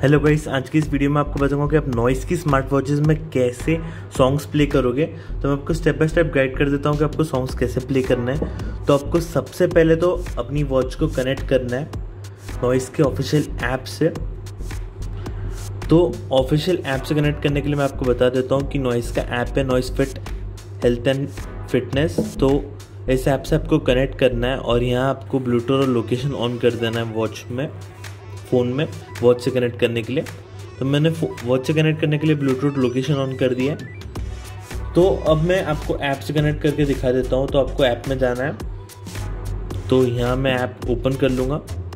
Hello guys, आज की इस वीडियो में आपको बताऊंगा कि आप नॉइस की स्मार्ट वॉचेस में कैसे सॉन्ग्स प्ले करोगे। तो मैं आपको स्टेप बाय स्टेप गाइड कर देता हूं कि आपको सॉन्ग्स कैसे प्ले करना है। तो आपको सबसे पहले तो अपनी वॉच को कनेक्ट करना है नॉइस के ऑफिशियल ऐप से। तो ऑफिशियल ऐप से कनेक्ट करने के लिए मैं आपको बता देता हूँ कि नॉइस का ऐप है Noise fit health and fitness. तो इस ऐप से आपको कनेक्ट करना है और यहाँ आपको ब्लूटूथ और लोकेशन ऑन कर देना है वॉच में, फ़ोन में वॉच से कनेक्ट करने के लिए। तो मैंने वॉच से कनेक्ट करने के लिए ब्लूटूथ लोकेशन ऑन कर दिया है। तो अब मैं आपको ऐप से कनेक्ट करके दिखा देता हूँ। तो आपको ऐप में जाना है, तो यहाँ मैं ऐप ओपन कर लूँगा।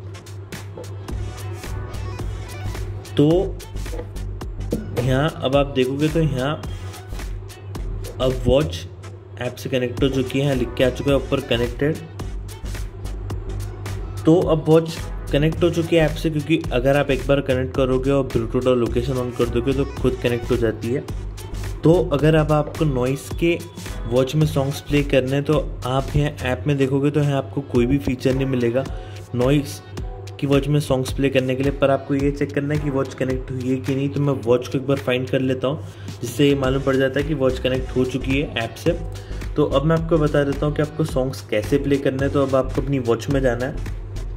तो यहाँ अब आप देखोगे तो यहाँ अब वॉच ऐप से कनेक्ट हो चुकी है, यहाँ लिख के आ चुका है ऊपर कनेक्टेड। तो अब वॉच कनेक्ट हो चुकी है ऐप से, क्योंकि अगर आप एक बार कनेक्ट करोगे और ब्लूटूथ और लोकेशन ऑन कर दोगे तो खुद कनेक्ट हो जाती है। तो अगर अब आपको नॉइस के वॉच में सॉन्ग्स प्ले करने हैं तो आप यहाँ ऐप में देखोगे तो यहाँ आपको कोई भी फीचर नहीं मिलेगा नॉइस की वॉच में सॉन्ग्स प्ले करने के लिए। पर आपको ये चेक करना है कि वॉच कनेक्ट हुई है कि नहीं। तो मैं वॉच को एक बार फाइंड कर लेता हूँ, जिससे ये मालूम पड़ जाता है कि वॉच कनेक्ट हो चुकी है ऐप से। तो अब मैं आपको बता देता हूँ कि आपको सॉन्ग्स कैसे प्ले करने हैं। तो अब आपको अपनी वॉच में जाना है।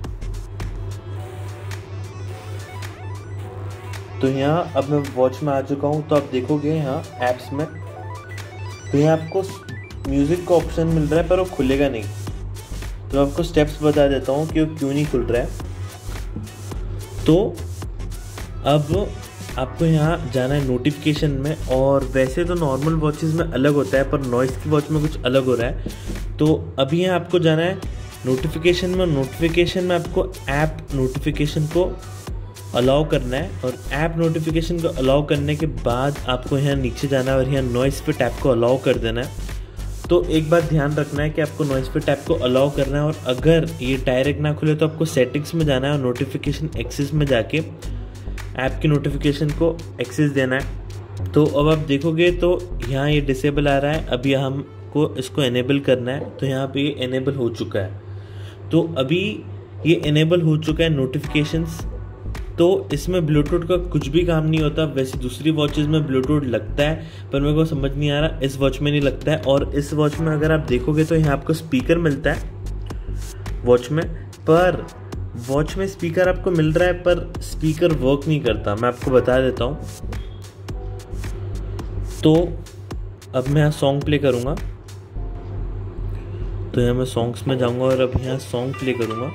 तो यहाँ अब मैं वॉच में आ चुका हूँ। तो आप देखोगे यहाँ ऐप्स में, तो यहाँ आपको म्यूज़िक का ऑप्शन मिल रहा है पर वो खुलेगा नहीं। तो आपको स्टेप्स बता देता हूँ कि वो क्यों नहीं खुल रहा है। तो अब आपको यहाँ जाना है नोटिफिकेशन में। और वैसे तो नॉर्मल वॉचेस में अलग होता है, पर नॉइस की वॉच में कुछ अलग हो रहा है। तो अभी यहाँ आपको जाना है नोटिफिकेशन में। नोटिफिकेशन में आपको ऐप नोटिफिकेशन को अलाउ करना है, और ऐप नोटिफिकेशन को अलाउ करने के बाद आपको यहाँ नीचे जाना है और यहाँ नॉइस फिट ऐप को अलाउ कर देना है। तो एक बात ध्यान रखना है कि आपको नॉइस फिट ऐप को अलाउ करना है, और अगर ये डायरेक्ट ना खुले तो आपको सेटिंग्स में जाना है और नोटिफिकेशन एक्सेस में जाके ऐप की नोटिफिकेशन को एक्सेस देना है। तो अब आप देखोगे तो यहाँ ये डिसेबल आ रहा है, अभी हमको इसको एनेबल करना है। तो यहाँ पे ये एनेबल हो चुका है। तो अभी ये एनेबल हो चुका है नोटिफिकेशंस। तो इसमें ब्लूटूथ का कुछ भी काम नहीं होता। वैसे दूसरी वॉचेस में ब्लूटूथ लगता है, पर मेरे को समझ नहीं आ रहा इस वॉच में नहीं लगता है। और इस वॉच में अगर आप देखोगे तो यहाँ आपको स्पीकर मिलता है वॉच में, पर वॉच में स्पीकर आपको मिल रहा है पर स्पीकर वर्क नहीं करता। मैं आपको बता देता हूँ। तो अब मैं यहाँ सॉन्ग प्ले करूँगा। तो यहाँ मैं सॉन्ग्स में जाऊँगा और अब यहाँ सॉन्ग प्ले करूँगा।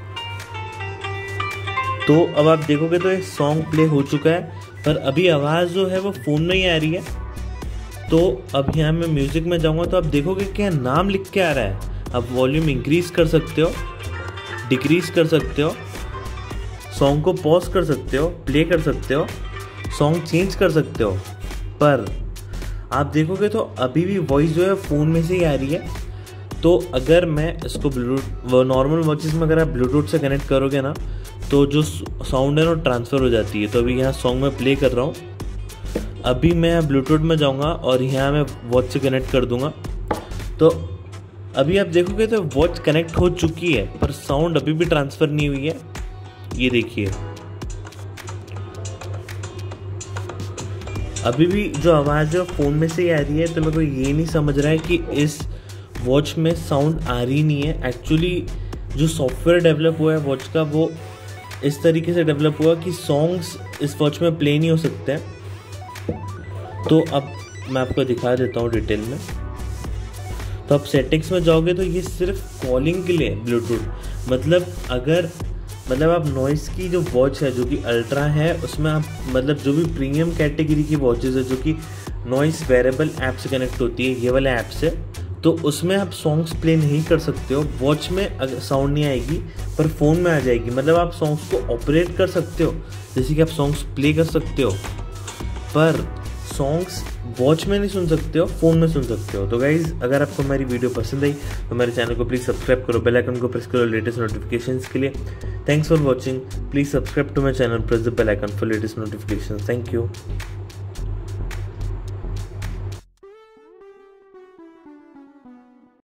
तो अब आप देखोगे तो ये सॉन्ग प्ले हो चुका है, पर अभी आवाज़ जो है वो फ़ोन में ही आ रही है। तो अब यहाँ मैं म्यूज़िक में जाऊँगा तो आप देखोगे कि यहाँ नाम लिख के आ रहा है। आप वॉल्यूम इंक्रीज़ कर सकते हो, डिक्रीज़ कर सकते हो, सॉन्ग को पॉज कर सकते हो, प्ले कर सकते हो, सॉन्ग चेंज कर सकते हो। पर आप देखोगे तो अभी भी वॉइस जो है फ़ोन में से ही आ रही है। तो अगर मैं इसको ब्लूटूथ नॉर्मल वॉचेस में अगर आप ब्लूटूथ से कनेक्ट करोगे ना, तो जो साउंड है वो ट्रांसफ़र हो जाती है। तो अभी यहाँ सॉन्ग में प्ले कर रहा हूँ। अभी मैं ब्लूटूथ में जाऊँगा और यहाँ मैं वॉच से कनेक्ट कर दूँगा। तो अभी आप देखोगे तो वॉच कनेक्ट हो चुकी है, पर साउंड अभी भी ट्रांसफ़र नहीं हुई है। ये देखिए, अभी भी जो आवाज़ है फ़ोन में से ही आ रही है। तो मेरे को ये नहीं समझ रहा है कि इस वॉच में साउंड आ रही नहीं है। एक्चुअली जो सॉफ्टवेयर डेवलप हुआ है वॉच का, वो इस तरीके से डेवलप हुआ कि सॉन्ग्स इस वॉच में प्ले नहीं हो सकते हैं। तो अब मैं आपको दिखा देता हूँ डिटेल में। तो आप सेटिंग्स में जाओगे तो ये सिर्फ कॉलिंग के लिए ब्लूटूथ, मतलब आप नॉइस की जो वॉच है जो कि अल्ट्रा है, उसमें आप मतलब जो भी प्रीमियम कैटेगरी की वॉचेस है जो कि नॉइस वेरेबल ऐप से कनेक्ट होती है, ये वाला ऐप से, तो उसमें आप सॉन्ग्स प्ले नहीं कर सकते हो। वॉच में अगर साउंड नहीं आएगी पर फ़ोन में आ जाएगी। मतलब आप सॉन्ग्स को ऑपरेट कर सकते हो, जैसे कि आप सॉन्ग्स प्ले कर सकते हो, पर सॉन्ग्स वॉच में नहीं सुन सकते हो, फ़ोन में सुन सकते हो। तो गाइज़, अगर आपको हमारी वीडियो पसंद आई तो हमारे चैनल को प्लीज़ सब्सक्राइब करो, बेल आइकन को प्रेस करो लेटेस्ट नोटिफिकेशंस के लिए। Thanks for watching. Please subscribe to my channel, press the bell icon for latest notifications. Thank you.